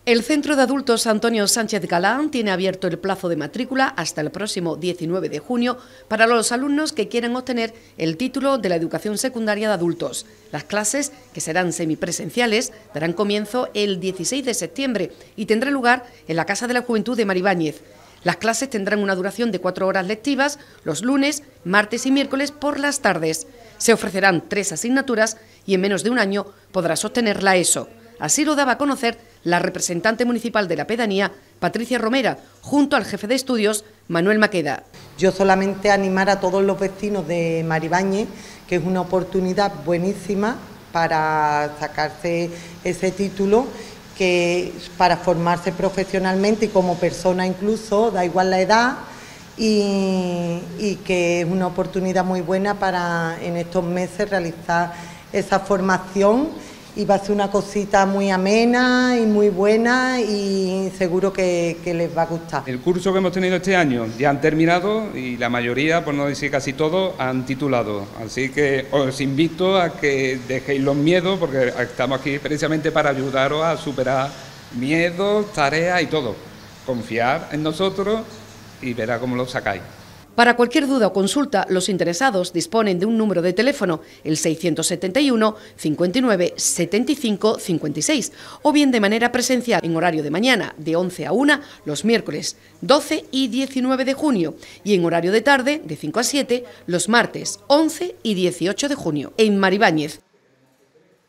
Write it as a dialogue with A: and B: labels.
A: El Centro de Adultos Antonio Sánchez Galán tiene abierto el plazo de matrícula hasta el próximo 19 de junio para los alumnos que quieran obtener el título de la educación secundaria de adultos. Las clases, que serán semipresenciales, darán comienzo el 16 de septiembre y tendrán lugar en la Casa de la Juventud de Maribáñez. Las clases tendrán una duración de 4 horas lectivas los lunes, martes y miércoles por las tardes. Se ofrecerán 3 asignaturas y en menos de un año podrás obtener la ESO. Así lo daba a conocer la representante municipal de la pedanía, Patricia Romera, junto al jefe de estudios, Manuel Maqueda.
B: Yo solamente animar a todos los vecinos de Maribáñez, que es una oportunidad buenísima para sacarse ese título, que para formarse profesionalmente y como persona incluso, da igual la edad, y que es una oportunidad muy buena para en estos meses realizar esa formación. Y va a ser una cosita muy amena y muy buena y seguro que les va a gustar.
C: El curso que hemos tenido este año ya han terminado y la mayoría, por no decir casi todos, han titulado. Así que os invito a que dejéis los miedos porque estamos aquí precisamente para ayudaros a superar miedos, tareas y todo. Confiar en nosotros y verá cómo lo sacáis.
A: Para cualquier duda o consulta, los interesados disponen de un número de teléfono, el 671 59 75 56, o bien de manera presencial en horario de mañana, de 11 a 1, los miércoles 12 y 19 de junio, y en horario de tarde, de 5 a 7, los martes 11 y 18 de junio, en Maribáñez.